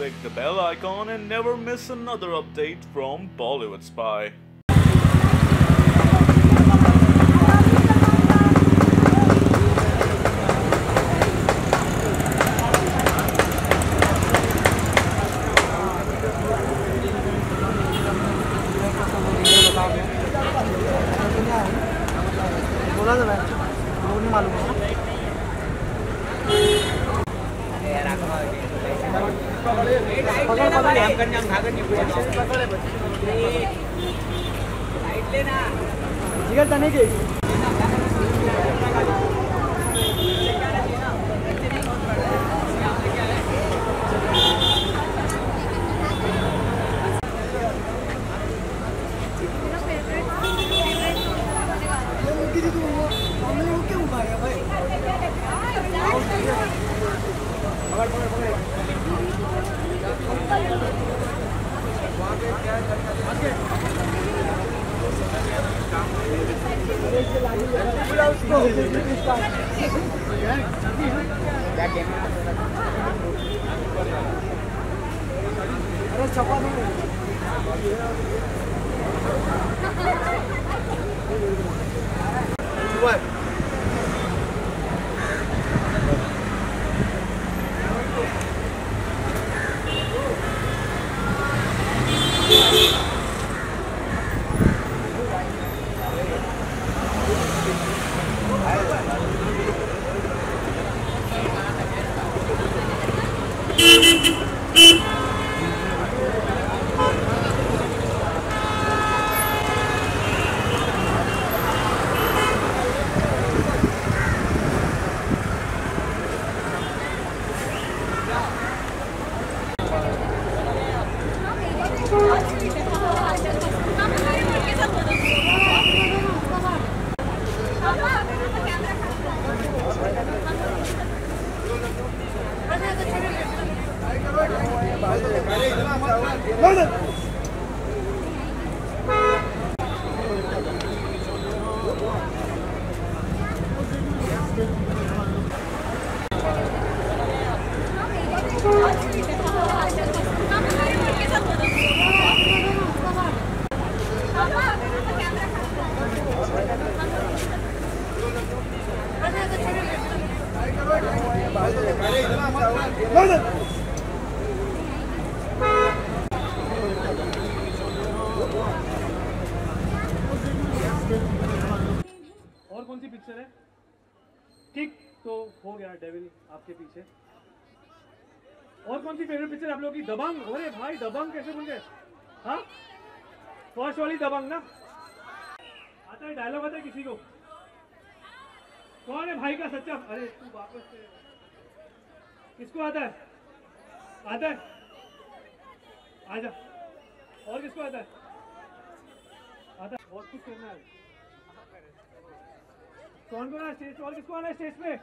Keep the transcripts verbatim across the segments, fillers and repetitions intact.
click the bell icon and never miss another update from Bollywood Spy. बोला था मैं वो नहीं मालूम है जिगर तने के अरे छपा नहीं और कौन सी पिक्चर है? ठीक तो हो गया डेविल आपके पीछे। और कौन सी फेवरेट पिक्चर आप लोगों की? दबंग। अरे भाई दबंग कैसे भूल गए? हाँ फर्स्ट वाली दबंग ना। आता है डायलॉग आता है किसी को? कौन है भाई का सच्चा? अरे तू वापस से किसको आता है? आता है आजा। और किसको आता है? आता है। बहुत कुछ करना है। कौन कौन है स्टेज पे? और किसको आना है स्टेज पे?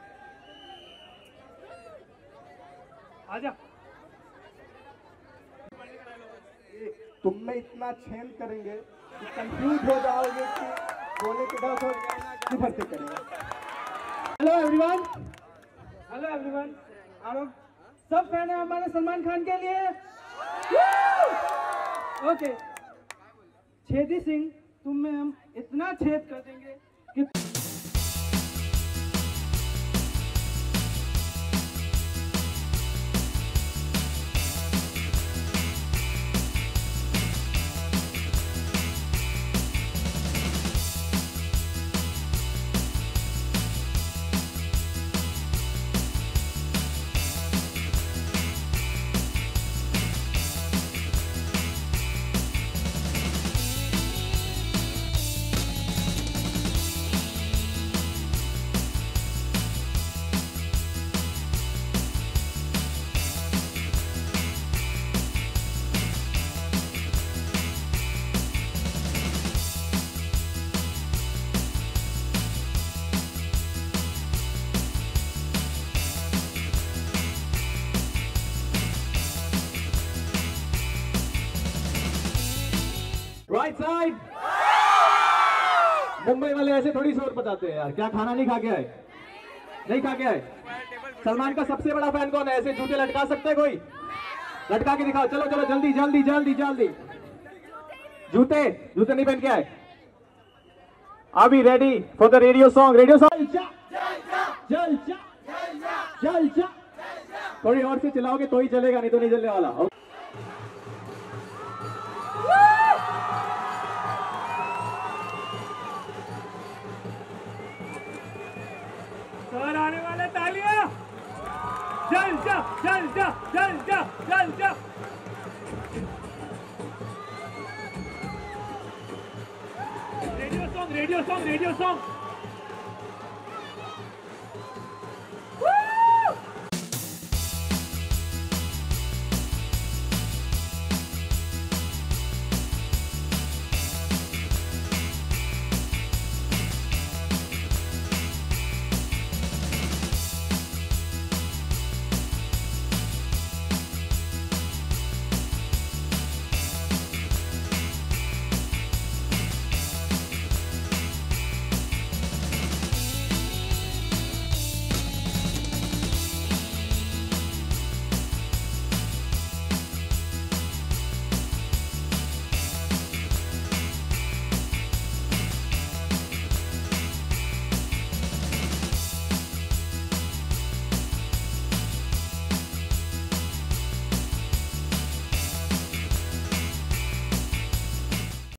आजा। तुम में इतना छेद करेंगे कि कंफ्यूज हो जाओगे कि बोले के दस और किधर से करेंगे। हेलो एवरीवन, हेलो एवरीवन, आओ सब फैन है हमारे सलमान खान के लिए। ओके छेदी सिंह, तुम में हम इतना छेद कर देंगे कि राइट साइड। मुंबई वाले ऐसे थोड़ी शोर बताते हैं यार। क्या खाना नहीं खा के आए? नहीं खा के आए? सलमान का सबसे बड़ा फैन कौन है? ऐसे जूते लटका सकते हैं कोई? लटका के दिखाओ, चलो चलो जल्दी जल्दी जल्दी जल्दी। जूते जूते नहीं पहन के आए। अभी ready for the radio song. Radio song चल चल चल चल। थोड़ी और से चलाओगे तो ही चलेगा, नहीं तो नहीं चलने वाला। सर आने वाले, तालियां। चल जा चल जा चल जा चल जा। Radio song radio song radio song